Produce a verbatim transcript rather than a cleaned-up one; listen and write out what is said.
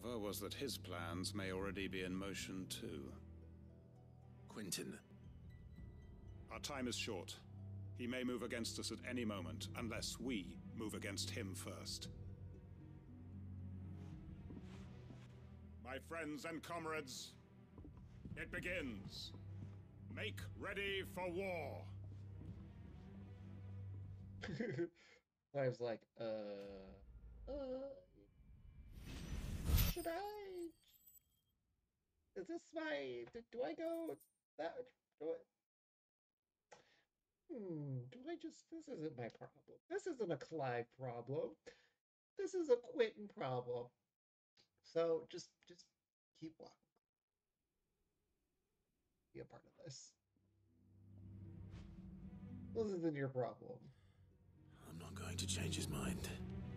discover was that his plans may already be in motion too. Quentin. Our time is short. He may move against us at any moment, unless we move against him first. My friends and comrades, it begins. Make ready for war. I was like, uh, uh, should I? Is this my? Do, do I go that? Do I? Hmm. Do I just? This isn't my problem. This isn't a Clive problem. This is a Quentin problem. So just, just keep walking. Be a part of this. This isn't your problem. I'm not going to change his mind.